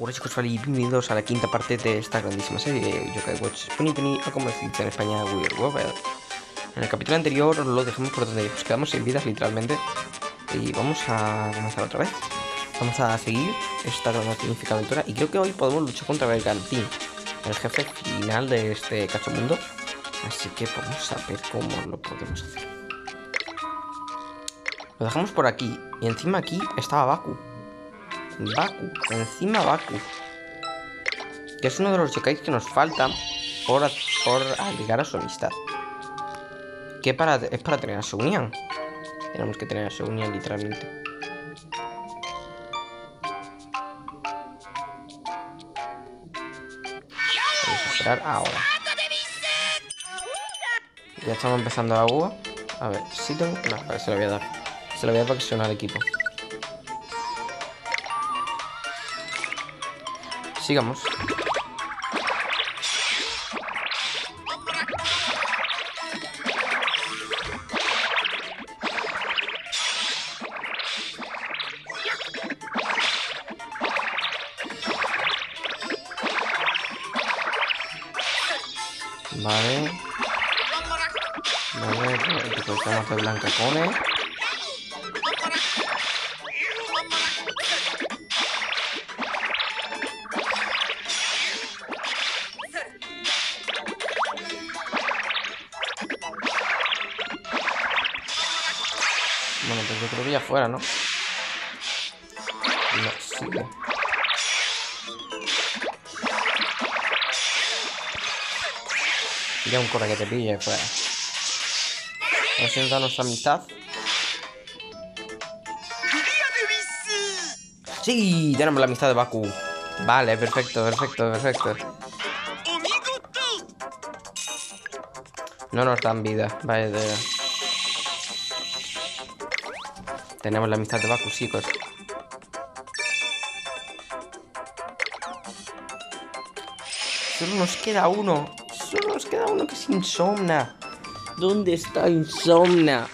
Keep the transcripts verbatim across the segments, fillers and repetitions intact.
Hola chicos, vale, y bienvenidos a la quinta parte de esta grandísima serie Yokai Watch Penny Penny, o como se dice en España, Weird World. En el capítulo anterior lo dejamos por donde nos quedamos sin vidas literalmente. Y vamos a comenzar otra vez. Vamos a seguir esta magnífica aventura. Y creo que hoy podemos luchar contra Bergantín, el jefe final de este cachomundo. Así que vamos a ver cómo lo podemos hacer. Lo dejamos por aquí. Y encima aquí estaba Baku. Baku, encima Baku, que es uno de los yokais que nos faltan por, por llegar a su amistad. Que para, es para tener a Seunian. Tenemos que tener a Seunian literalmente. Vamos a esperar ahora. Ya estamos empezando agua. A ver, si tengo... No, a ver, se lo voy a dar. Se lo voy a dar para que se una al equipo. Sigamos. Vale. Vale, recogemos de Blanca Cone. Bueno, pues yo creo que ya fuera, ¿no? No, sigue. Ya un cora que te pille fuera. Vamos a intentar nuestra amistad. ¡Sí! Tenemos la amistad de Baku. Vale, perfecto, perfecto, perfecto. No nos dan vida. Vale, de... Tenemos la amistad de Baku, chicos. Solo nos queda uno. Solo nos queda uno que es Insomna. ¿Dónde está Insomna?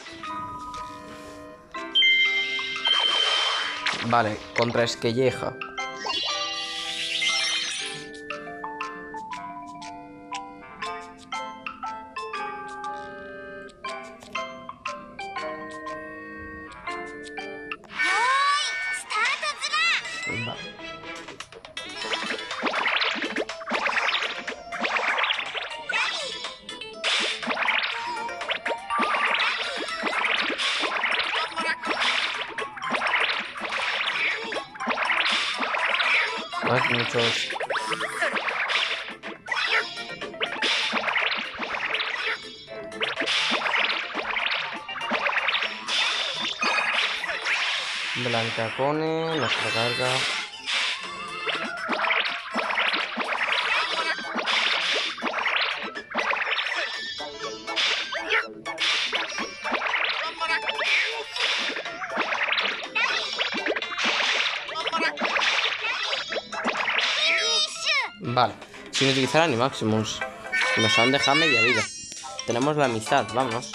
Vale, contra Esquelleja. Vale. No hay muchos. Blanca Cone, nuestra carga. Vale, sin utilizar Animaximus. Nos han dejado media vida. Tenemos la amistad, vamos.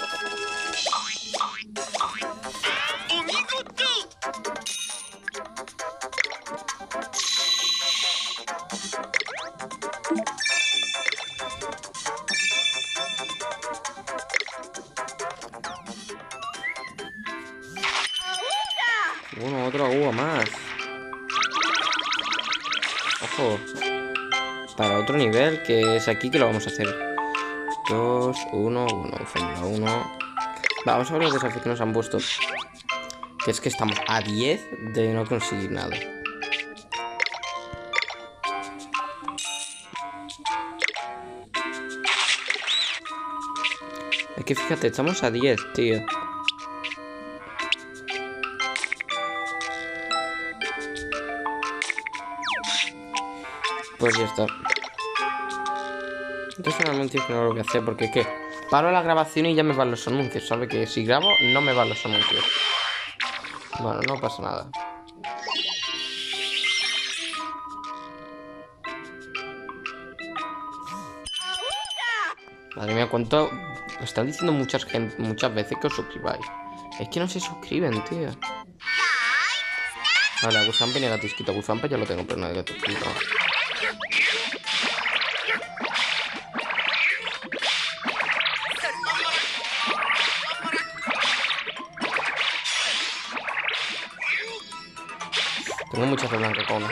Bueno, otra uva más. Ojo. Para otro nivel, que es aquí que lo vamos a hacer. dos, uno, uno, Fórmula uno. Vamos a ver los desafíos que nos han puesto. Que es que estamos a diez de no conseguir nada. Es que fíjate, estamos a diez, tío. Pues ya está. Entonces realmente no lo voy a hacer porque es que paro la grabación y ya me van los anuncios. ¿Sabe? Que si grabo no me van los anuncios. Bueno, no pasa nada. Madre mía, cuánto... Me están diciendo muchas, gente, muchas veces que os suscribáis. Es que no se suscriben, tío. Vale, a Guzampe ni a Gatisquito. Guzampe ya lo tengo, pero no de Gatisquito. Tengo muchas de blanca con.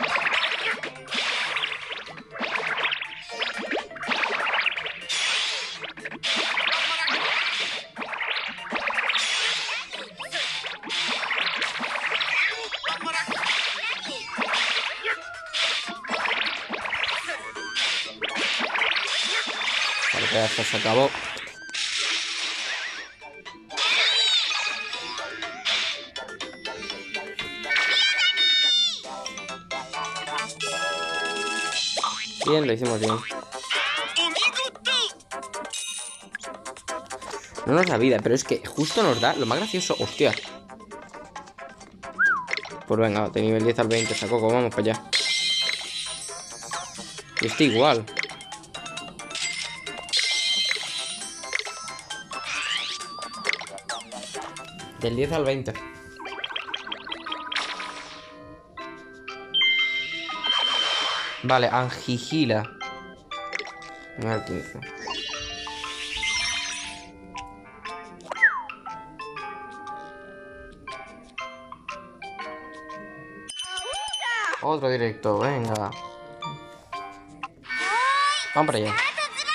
Vale, que ya está, se acabó. Bien, lo hicimos bien. No nos da vida, pero es que justo nos da lo más gracioso. Hostia. Pues venga, de nivel diez al veinte, saco, vamos para allá. Y está igual. Del diez al veinte. Vale, Angigila. Al quince. Otro directo, venga. Vamos para allá.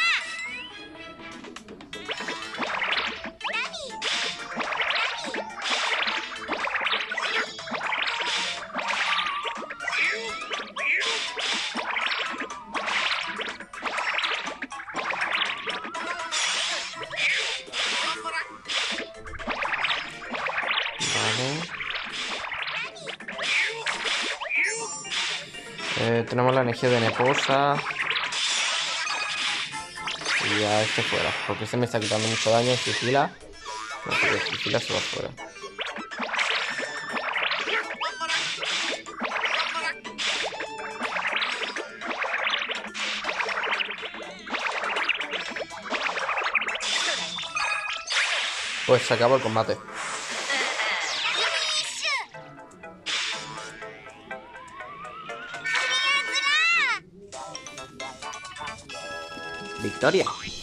Eh, tenemos la energía de Neposa. Y ya este fuera. Porque este me está quitando mucho daño. Sigila. No, porque Sigila se va fuera. Pues se acabó el combate. Victoria.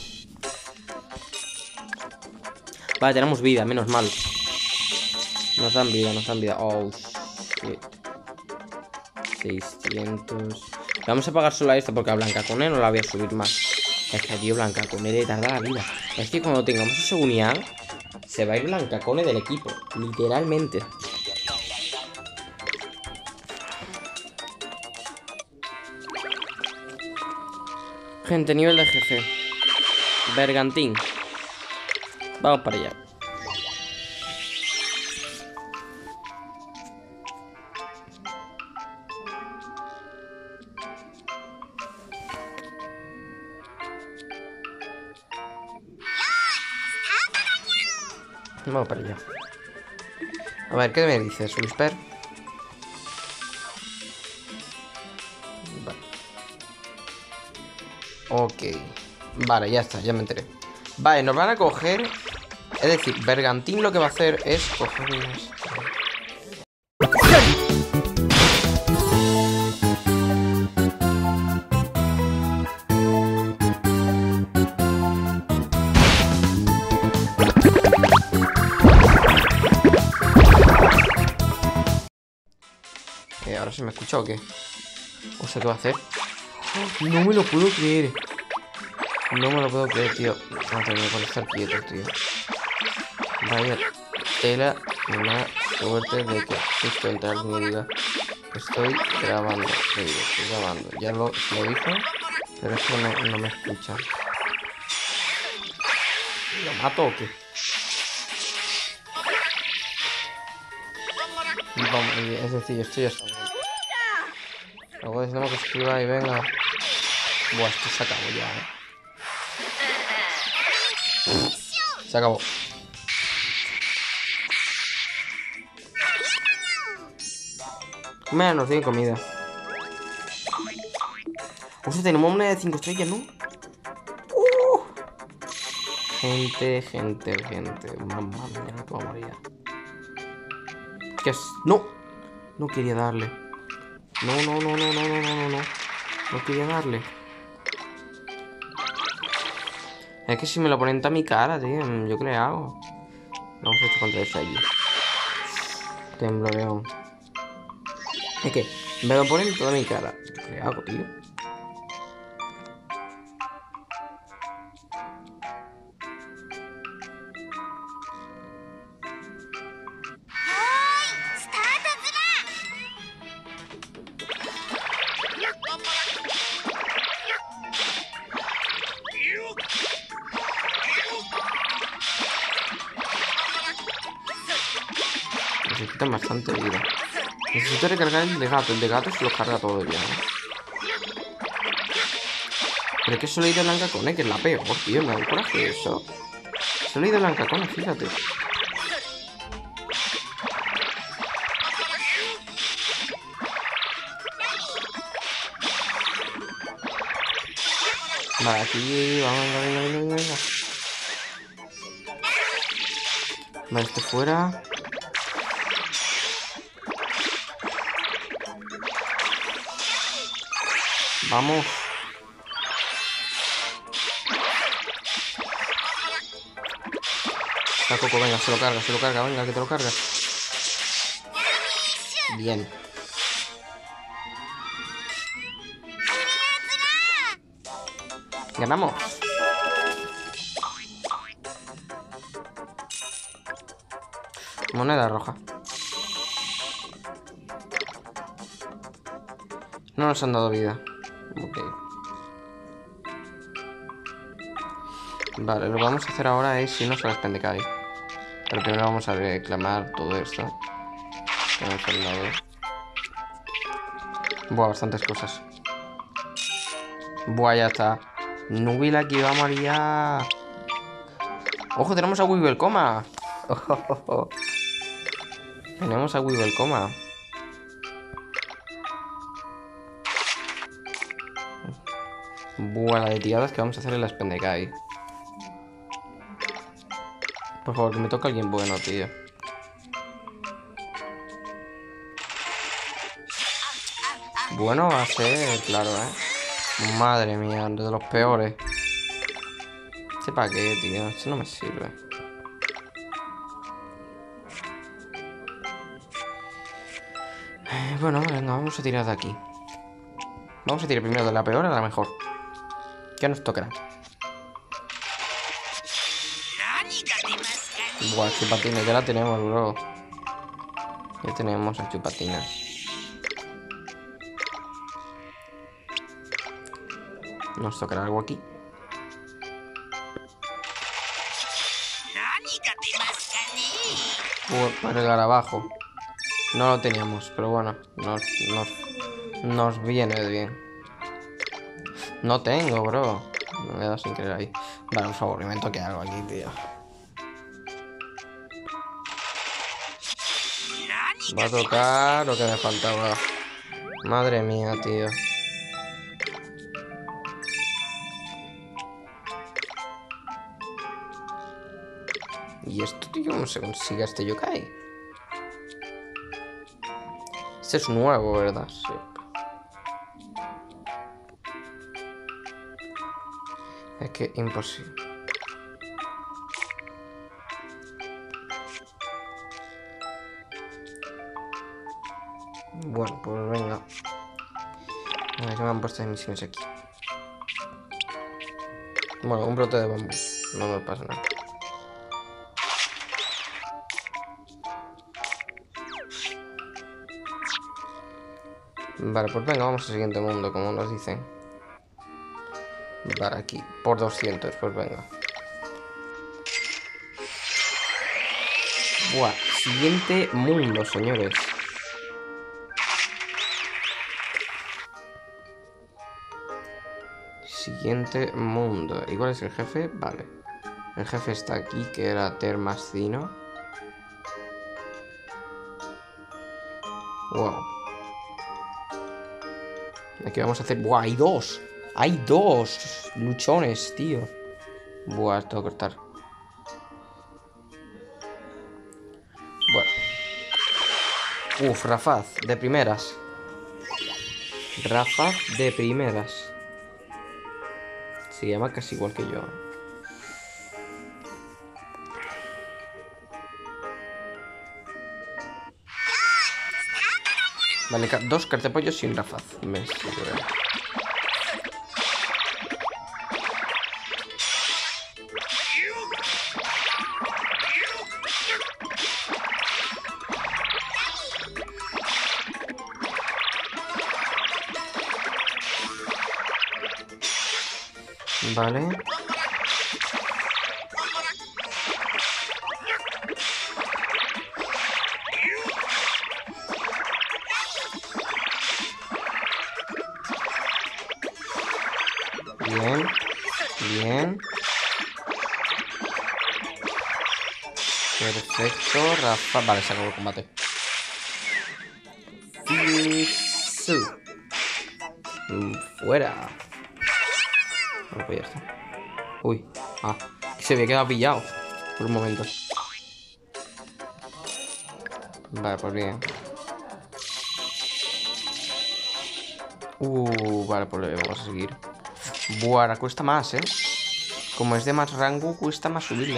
Vale, tenemos vida, menos mal. Nos dan vida, nos dan vida. Oh, shit. seiscientos. Vamos a pagar solo a esto porque a Blancacone no la voy a subir más. Es que, tío, Blancacone le tarda la vida. Es que cuando tengamos ese Unial, se va a ir Blancacone del equipo. Literalmente. Gente, nivel de jefe. Bergantín. Vamos para allá. Vamos para allá. A ver, ¿qué me dices, Whisper? Vale. Ok. Vale, ya está, ya me enteré. Vale, nos van a coger. Es decir, Bergantín lo que va a hacer es coger unos... Eh, ¿ahora se me escucha o qué? O sea, ¿qué va a hacer? No me lo puedo creer. No me lo puedo creer, tío. No tengo que estar quieto, tío. Vaya tela, una suerte de que justo entrar y me diga estoy grabando. Le digo, estoy grabando. Ya lo, lo dijo, pero es que no, no me escucha. ¿Lo mato o qué? Vamos, es decir, estoy hasta. Luego decimos que escriba y venga. Buah, esto se acabó ya, eh. Se acabó. Mira, nos tiene comida. O sea, tenemos una de cinco estrellas, ¿no? Uh. Gente, gente, gente. Mamma mía, no puedo morir. ¿Qué es? ¡No! No quería darle. No, no, no, no, no, no, no, no, no. No quería darle. Es que si me lo ponen a mi cara, tío. ¿Yo qué le hago? Vamos a echar contra eso allí. Tembloreón. Es que me lo ponen toda mi cara. ¿Qué le hago, tío? Necesitan bastante vida. Necesito recargar el de gato. El de gato se lo carga todo ya, ¿no? Pero es que solo he ido blanca con E, que es la peor, tío. Me da un coraje eso. Solo he ido blanca con E, fíjate. Vale, aquí. Vamos, venga, venga, venga, venga. Vale, este fuera. Vamos. La Coco, venga, se lo carga, se lo carga, venga, que te lo carga. Bien. Ganamos. Moneda roja. No nos han dado vida. Ok. Vale, lo que vamos a hacer ahora es irnos a las Pendecay. Pero primero vamos a reclamar todo esto. Tenemos al lado. Buah, bastantes cosas. Buah, ya está. Núbila aquí va a María. ¡Ojo, tenemos a Weevil Coma! Oh, oh, oh, oh. Tenemos a Weevil Coma. Buah, la de tiradas que vamos a hacer en las Pendecay. Por favor, que me toque alguien bueno, tío. Bueno va a ser, claro, ¿eh? Madre mía, de los peores. ¿Este para qué, tío? Este no me sirve. Eh, bueno, venga, vamos a tirar de aquí. Vamos a tirar primero de la peor a la mejor. ¿Qué nos tocará? Buah, chupatina, ya la tenemos, bro. Ya tenemos a chupatina. Nos tocará algo aquí. Uh, para el abajo. No lo teníamos, pero bueno, nos, nos, nos viene bien. No tengo, bro. Me he dado sin querer ahí. Vale, por favor, me toque algo aquí, tío. Va a tocar lo que me faltaba. Madre mía, tío. ¿Y esto, tío, cómo se consigue este yokai? Este es nuevo, ¿verdad? Sí. Es que imposible. Bueno, pues venga. A ver qué me han puesto de misiones aquí. Bueno, un brote de bambú. No me pasa nada. Vale, pues venga, vamos al siguiente mundo, como nos dicen. Vale, aquí, por doscientos, pues venga. Buah, siguiente mundo, señores. Siguiente mundo. ¿Y cuál es el jefe? Vale. El jefe está aquí, que era Termascino. Wow. Aquí vamos a hacer... ¡Buah! ¡Hay dos! ¡Hay dos! Luchones, tío. Buah, tengo que cortar. Bueno. Uf, Rafaz, de primeras. Rafaz de primeras. Se llama casi igual que yo. Vale, dos cartapollos y un Rafaz. Me sirve. Vale. Bien. Bien. Perfecto. Rafa. Vale, se acabó el combate. Fuera. Bueno, pues ya está. Uy. Ah. Se había quedado pillado. Por un momento. Vale, pues bien. Uh, vale, pues le vamos a seguir. Buah, ahora cuesta más, ¿eh? Como es de más rango, cuesta más subirle.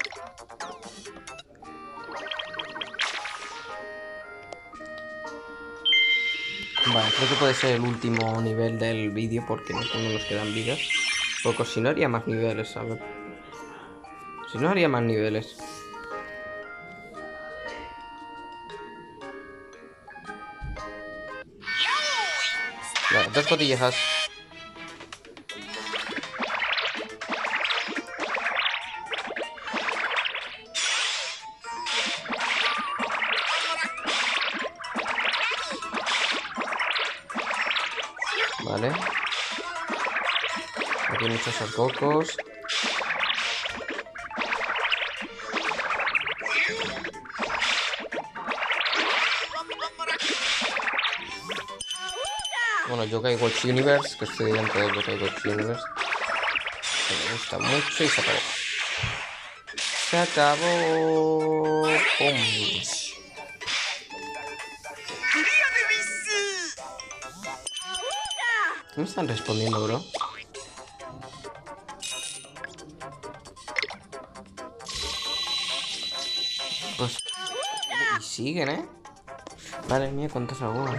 Vale, creo que puede ser el último nivel del vídeo porque no, no nos quedan vidas. Porque si no haría más niveles, ¿sabes? Si no haría más niveles. Vale, dos cotillejas. Vale. Aquí hay muchos arcocos. Bueno, Yokai Watch Universe, que estoy dentro de Yokai Watch Universe. Que me gusta mucho y se acabó. Se acabó. ¡Pum! ¿Qué me están respondiendo, bro? Pues... Y siguen, ¿eh? Madre mía, cuántas algunas.